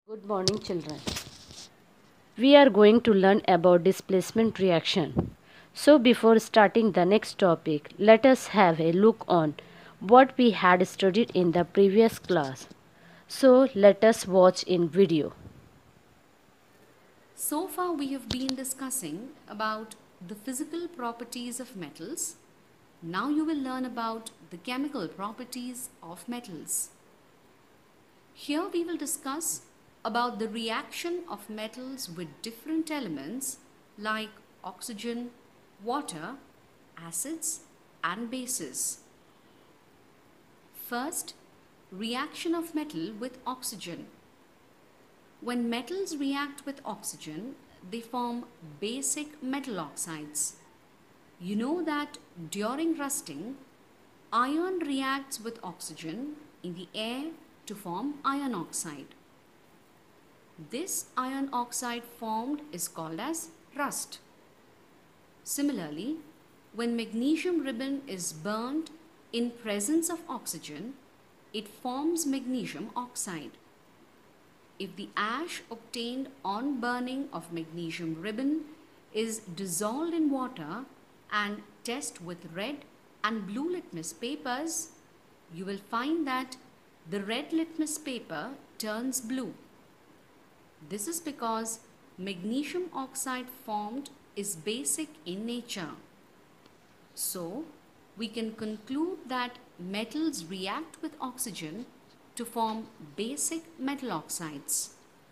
Good morning, children. We are going to learn about displacement reaction. So, before starting the next topic, let us have a look on what we had studied in the previous class. So, let us watch in video. So far, we have been discussing about the physical properties of metals. Now, you will learn about the chemical properties of metals. Here, we will discuss about the reaction of metals with different elements like oxygen, water, acids, and bases. First, reaction of metal with oxygen. When metals react with oxygen, they form basic metal oxides. You know that during rusting, iron reacts with oxygen in the air to form iron oxide. This iron oxide formed is called as rust. Similarly, when magnesium ribbon is burnt in presence of oxygen, it forms magnesium oxide. If the ash obtained on burning of magnesium ribbon is dissolved in water and test with red and blue litmus papers, you will find that the red litmus paper turns blue. This is because magnesium oxide formed is basic in nature. So, we can conclude that metals react with oxygen to form basic metal oxides.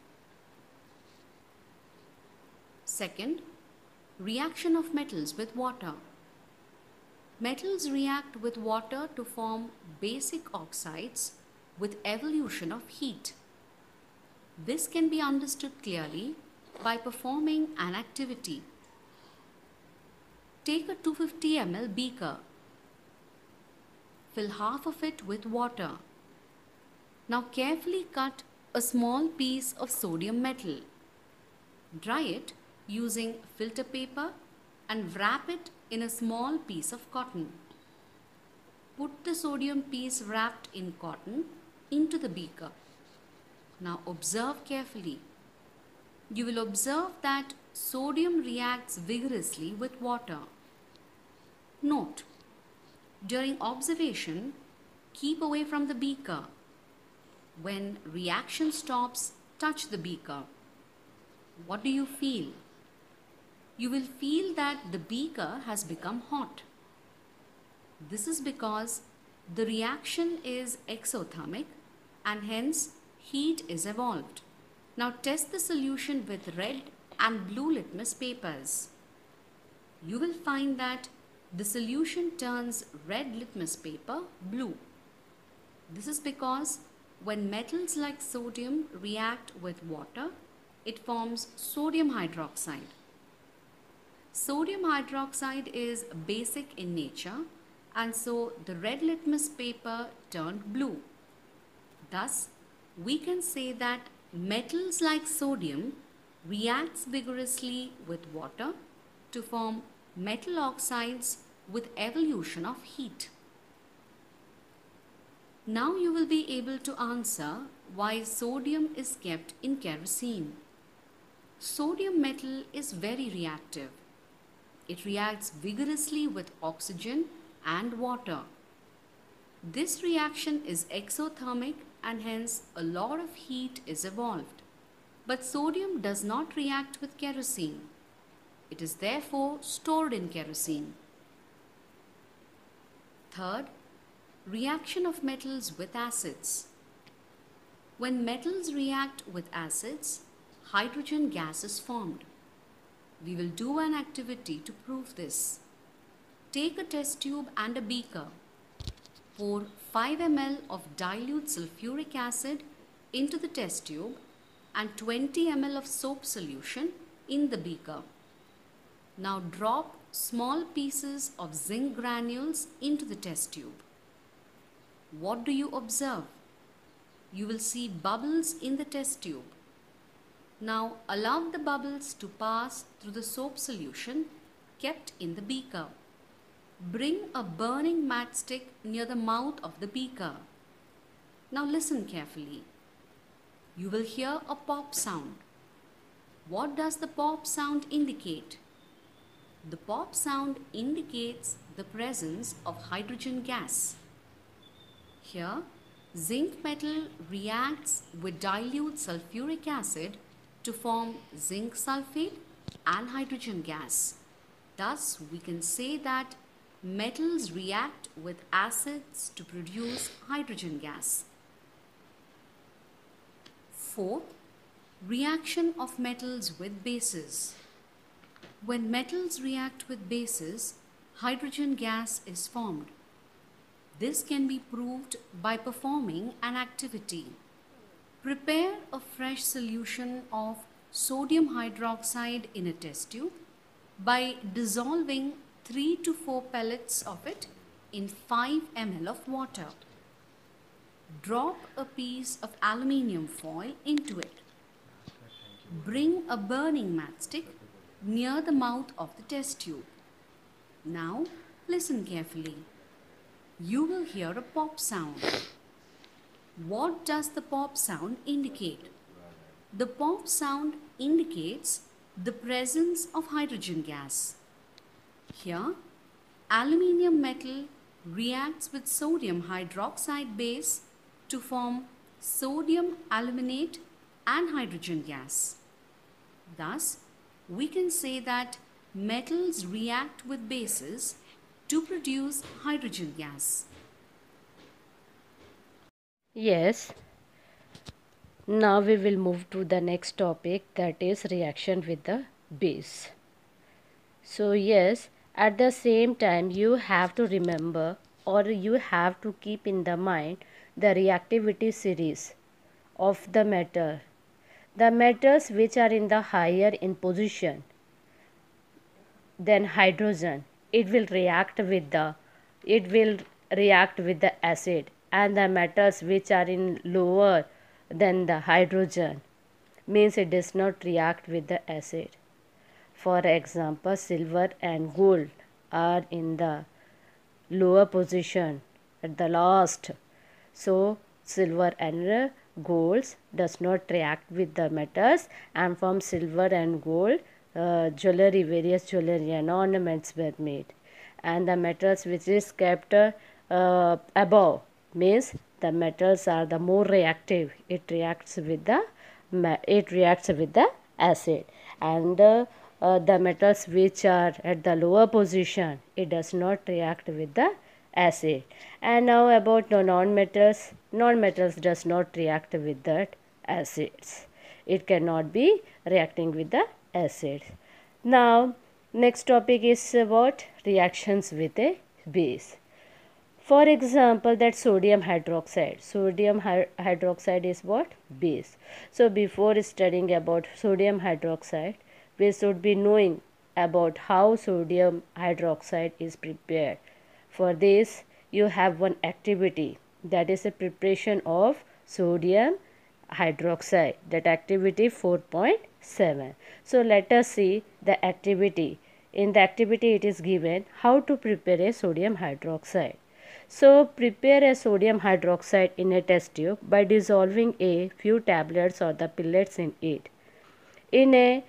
Second, reaction of metals with water. Metals react with water to form basic oxides with evolution of heat. This can be understood clearly by performing an activity. Take a 250 ml beaker. Fill half of it with water. Now carefully cut a small piece of sodium metal. Dry it using filter paper and wrap it in a small piece of cotton. Put the sodium piece wrapped in cotton into the beaker. Now observe carefully. You will observe that sodium reacts vigorously with water. Note, during observation, keep away from the beaker. When reaction stops, touch the beaker. What do you feel? You will feel that the beaker has become hot. This is because the reaction is exothermic and hence heat is evolved. Now test the solution with red and blue litmus papers. You will find that the solution turns red litmus paper blue. This is because when metals like sodium react with water, it forms sodium hydroxide. Sodium hydroxide is basic in nature and so the red litmus paper turned blue. Thus, we can say that metals like sodium reacts vigorously with water to form metal oxides with evolution of heat. Now you will be able to answer why sodium is kept in kerosene. Sodium metal is very reactive. It reacts vigorously with oxygen and water. This reaction is exothermic and hence a lot of heat is evolved. But sodium does not react with kerosene. It is therefore stored in kerosene. Third, reaction of metals with acids. When metals react with acids, hydrogen gas is formed. We will do an activity to prove this. Take a test tube and a beaker. Pour 5 ml of dilute sulfuric acid into the test tube and 20 ml of soap solution in the beaker. Now drop small pieces of zinc granules into the test tube. What do you observe? You will see bubbles in the test tube. Now allow the bubbles to pass through the soap solution kept in the beaker. Bring a burning matchstick near the mouth of the beaker. Now listen carefully. You will hear a pop sound. What does the pop sound indicate? The pop sound indicates the presence of hydrogen gas. Here, zinc metal reacts with dilute sulfuric acid to form zinc sulfate and hydrogen gas. Thus, we can say that metals react with acids to produce hydrogen gas. Fourth, reaction of metals with bases. When metals react with bases, hydrogen gas is formed. This can be proved by performing an activity. Prepare a fresh solution of sodium hydroxide in a test tube by dissolving 3 to 4 pellets of it in 5 ml of water. Drop a piece of aluminium foil into it. Bring a burning matchstick near the mouth of the test tube. Now listen carefully. You will hear a pop sound. What does the pop sound indicate? The pop sound indicates the presence of hydrogen gas. Here, aluminium metal reacts with sodium hydroxide base to form sodium aluminate and hydrogen gas. Thus, we can say that metals react with bases to produce hydrogen gas. Yes. Now we will move to the next topic, that is reaction with the base. So yes, at the same time you have to remember or you have to keep in the mind the reactivity series of the metal. The metals which are in the higher in position than hydrogen, it will react with the acid, and the metals which are in lower than the hydrogen means it does not react with the acid. For example, silver and gold are in the lower position at the last. So silver and gold does not react with the metals, and from silver and gold various jewelry and ornaments were made. And the metals which is kept above means the metals are the more reactive. It reacts with the acid, and the metals which are at the lower position, it does not react with the acid. And now about the non-metals. Non-metals does not react with the acids. It cannot be reacting with the acids. Now next topic is about reactions with a base. For example, that sodium hydroxide. Sodium hydroxide is what? Base. So before studying about sodium hydroxide, we should be knowing about how sodium hydroxide is prepared. For this, you have one activity, that is a preparation of sodium hydroxide, that activity 4.7. So let us see the activity. In the activity it is given how to prepare a sodium hydroxide. So prepare a sodium hydroxide in a test tube by dissolving a few tablets or the pellets in it in a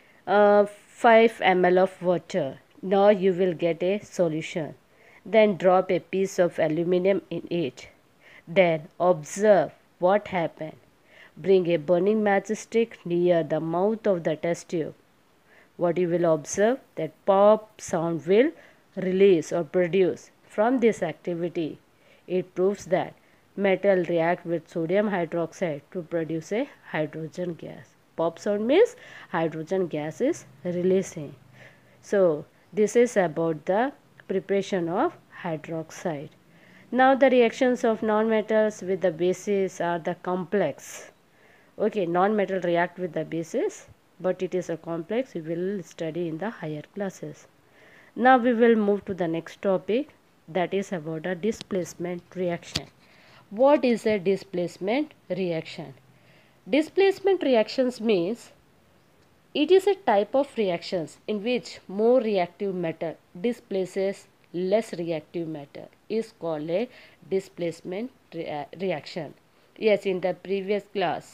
5 ml of water. Now you will get a solution. Then drop a piece of aluminum in it. Then observe what happened. Bring a burning matchstick near the mouth of the test tube. What you will observe, that pop sound will release or produce from this activity. It proves that metal react with sodium hydroxide to produce a hydrogen gas. Pop sound means hydrogen gas is releasing. So this is about the preparation of hydroxide. Now the reactions of non-metals with the bases are the complex. Okay, non-metal react with the bases, but it is a complex. We will study in the higher classes. Now we will move to the next topic, that is about a displacement reaction. What is a displacement reaction? Displacement reactions means it is a type of reactions in which more reactive matter displaces less reactive matter, is called a displacement reaction. Yes, in the previous class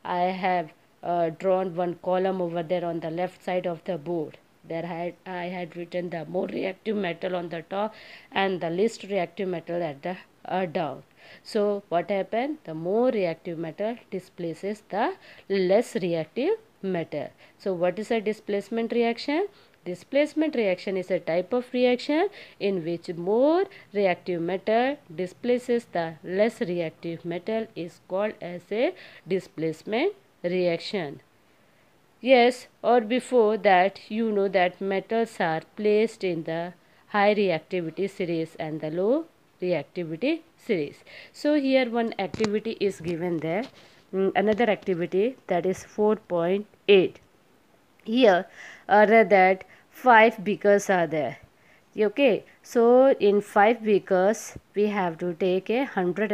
I have drawn one column over there on the left side of the board. There I had written the more reactive metal on the top and the least reactive metal at the down. So what happened? The more reactive metal displaces the less reactive metal. So what is a displacement reaction? Displacement reaction is a type of reaction in which more reactive metal displaces the less reactive metal is called as a displacement reaction. Yes, or before that, you know that metals are placed in the high reactivity series and the low reactivity series. So here one activity is given there. Another activity, that is 4.8. Here are that 5 beakers are there. Okay, so in 5 beakers we have to take a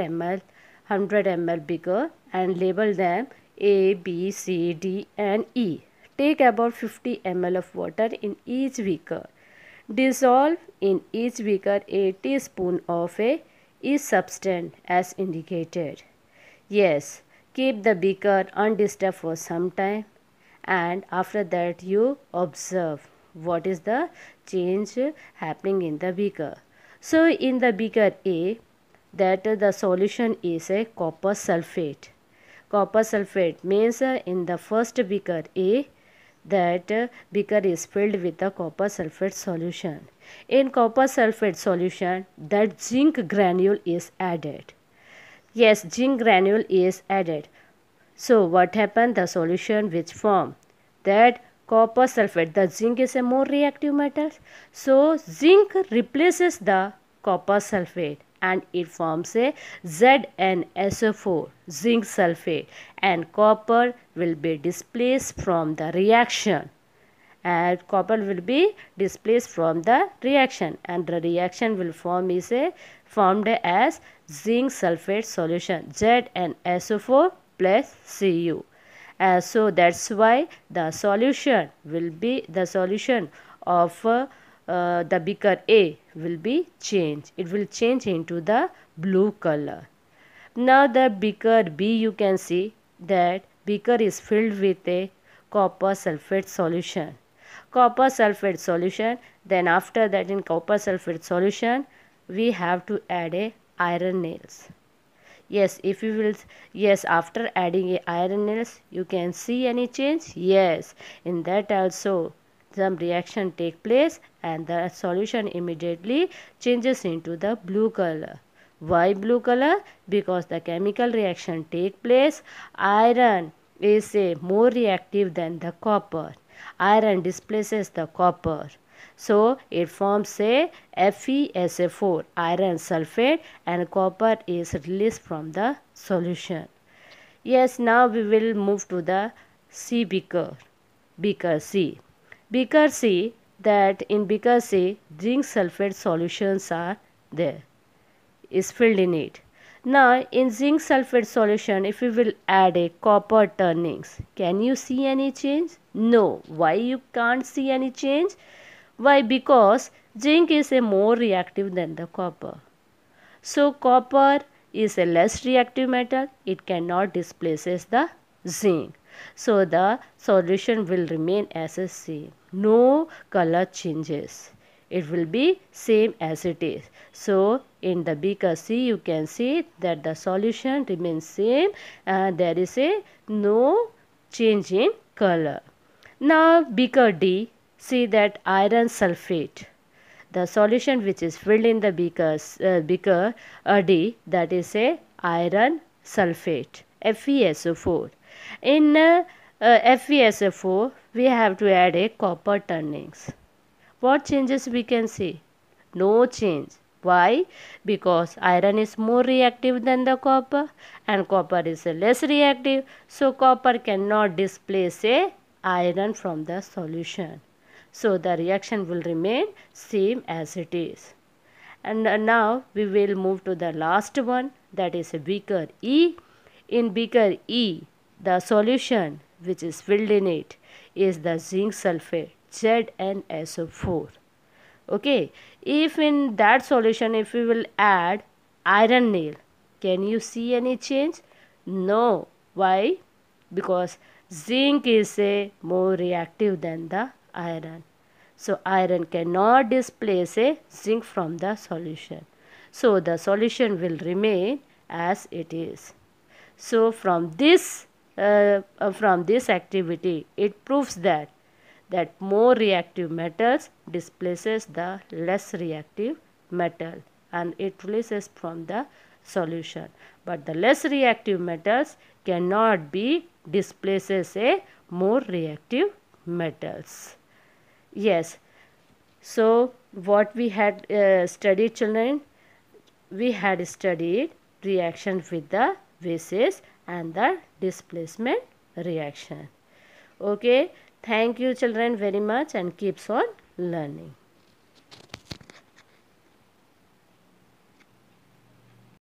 100 ml beaker and label them A, B, C, D and E. Take about 50 ml of water in each beaker. Dissolve in each beaker a teaspoon of each substance as indicated. Yes, keep the beaker undisturbed for some time, and after that you observe what is the change happening in the beaker. So in the beaker A, that the solution is a copper sulfate. Copper sulfate means in the first beaker A, that beaker is filled with the copper sulfate solution. In copper sulfate solution, that zinc granule is added. Yes, zinc granule is added. So what happened? The solution which form, that copper sulfate, the zinc is a more reactive metal. So zinc replaces the copper sulfate and it forms a ZnSO4, zinc sulfate, and copper will be displaced from the reaction. And copper will be displaced from the reaction, and the reaction will formed as zinc sulfate solution, ZnSO4 plus Cu. So that's why the solution will be, the solution of the beaker A will be changed. It will change into the blue color. Now the beaker B, you can see that beaker is filled with a copper sulfate solution. Copper sulfate solution, then after that in copper sulfate solution we have to add a iron nails. Yes, if you will, yes, after adding a iron nails, you can see any change. Yes, in that also some reaction take place and the solution immediately changes into the blue color. Why blue color? Because the chemical reaction take place. Iron is a more reactive than the copper. Iron displaces the copper. So it forms a FeSO4, iron sulfate, and copper is released from the solution. Yes, now we will move to the C beaker. Beaker C. Beaker C, that in beaker C, zinc sulfate solutions are there, is filled in it. Now in zinc sulfate solution, if we will add a copper turnings, can you see any change? No. Why you can't see any change? Why? Because zinc is a more reactive than the copper. So copper is a less reactive metal. It cannot displaces the zinc. So the solution will remain as a same. No color changes. It will be same as it is. So in the beaker C, you can see that the solution remains same and there is a no change in color. Now beaker D, see that iron sulfate. The solution which is filled in the beaker D, that is a iron sulfate, FeSO4. In FeSO4, we have to add a copper turnings. What changes we can see? No change. Why? Because iron is more reactive than the copper and copper is less reactive. So copper cannot displace a iron from the solution. So the reaction will remain same as it is. And now we will move to the last one, that is beaker E. In beaker E, the solution which is filled in it is the zinc sulfate, ZnSO4. Okay, if in that solution if we will add iron nail, can you see any change? No. Why? because zinc is a more reactive than the iron. So iron cannot displace a zinc from the solution. So the solution will remain as it is. So from this activity, it proves that more reactive metals displaces the less reactive metal and it releases from the solution. But the less reactive metals cannot be displaces a more reactive metals. Yes. So what we had studied, children, we had studied reaction with the basis and the displacement reaction. Okay. Thank you children very much and keeps on learning.